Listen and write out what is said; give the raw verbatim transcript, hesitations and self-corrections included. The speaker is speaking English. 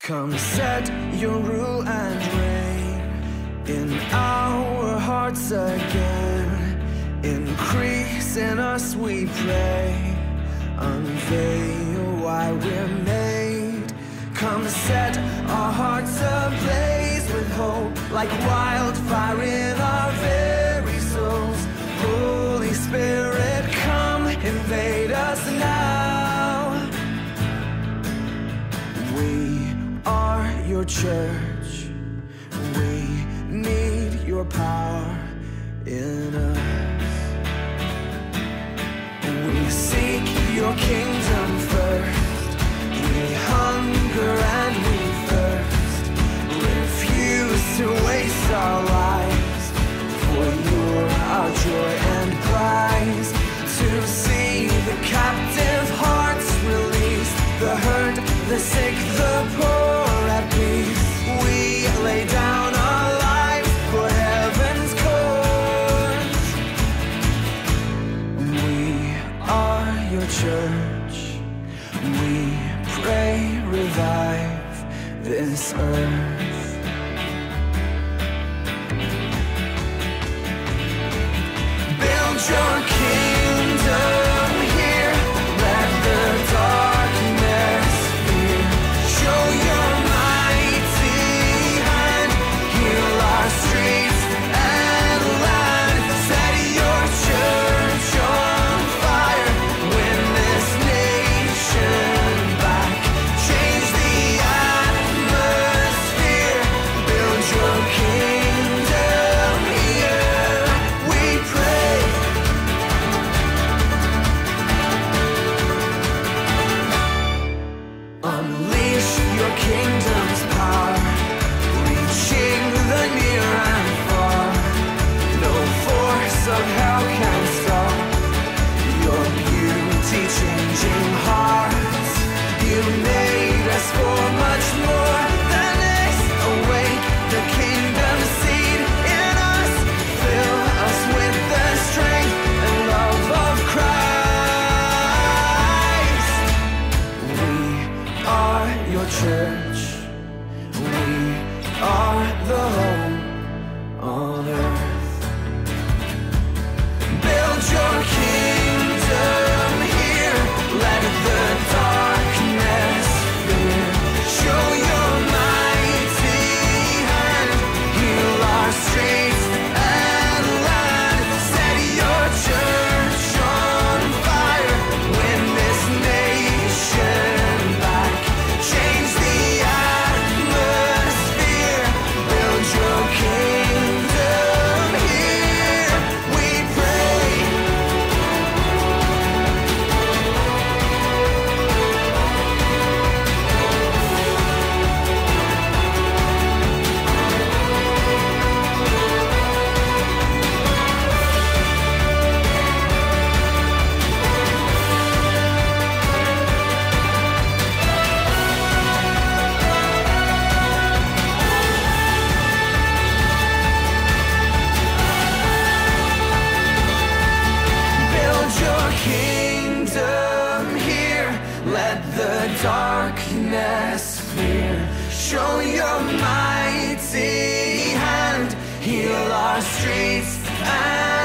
Come set your rule and reign in our hearts again. Increase in us, we pray. Unveil why we're made. Come set our hearts ablaze with hope, like wildfire in our very souls. Holy Spirit, come invade us now. We are your church. We need your power in us. We seek your kingdom first. We hunger and we thirst. Refuse to waste our lives, for you're our joy and prize. To see the captive hearts released, the hurt, the sick, the poor at peace. We lay down our lives for heaven's cause. We are your church. We pray, revive this earth. Build your kingdom here. Let the darkness fear. Show your mighty hand. Heal our streets and land. Set your church on fire. Win this nation back. Change the atmosphere. Build your kingdom here. We pray. Unleash your kingdom's power, reaching the near and far. No force of hell can stop your beauty changing hearts. You made us for much more than this. Awake the kingdom seed in us. Fill us with the strength and love of Christ. We are your church. We are the home on earth. Build your kingdom here. Let the darkness fear. Show your mighty hand. Heal our streets and land. Set your church on fire. Win this nation back. Change the atmosphere. Build your kingdom here. We pray. Build your kingdom here. Let the darkness fear. Show your mighty hand. Heal our streets and